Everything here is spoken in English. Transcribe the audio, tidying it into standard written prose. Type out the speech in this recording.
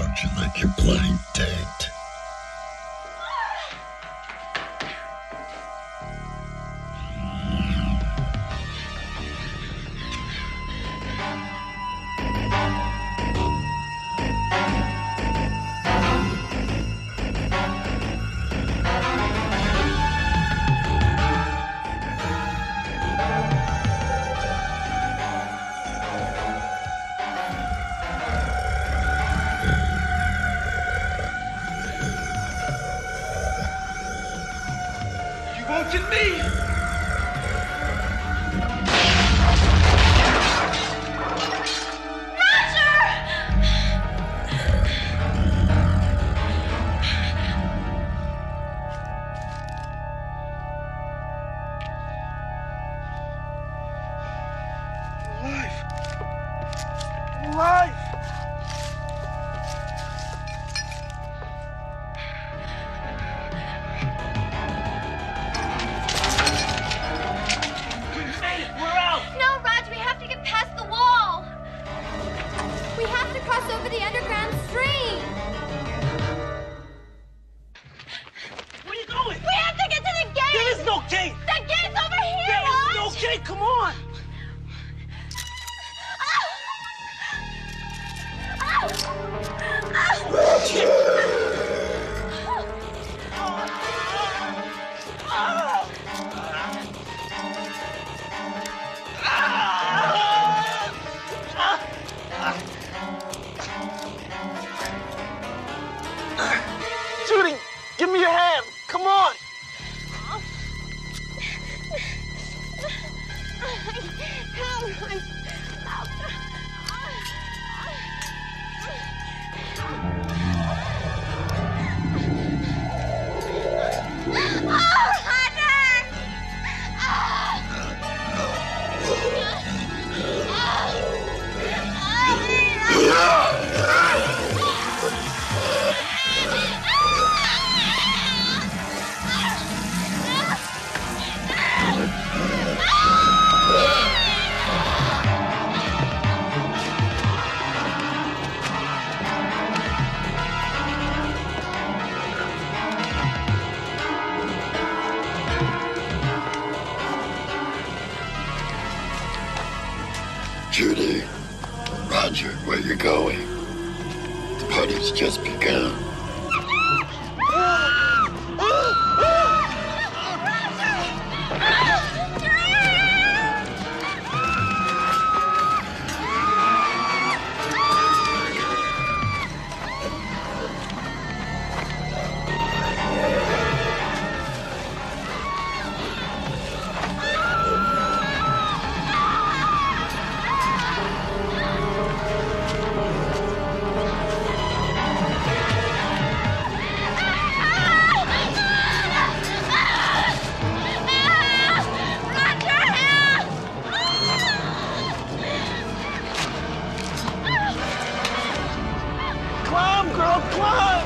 Don't you think you're playing dead? Won't get me! Alive! Cross over the underground stream. Where are you going? We have to get to the gate. There is no gate. The gate's over here, There is no Raj. gate. Come on. Judy, give me your hand. Come on. Judy, Roger, where you going? The party's just begun. Climb, girl, climb.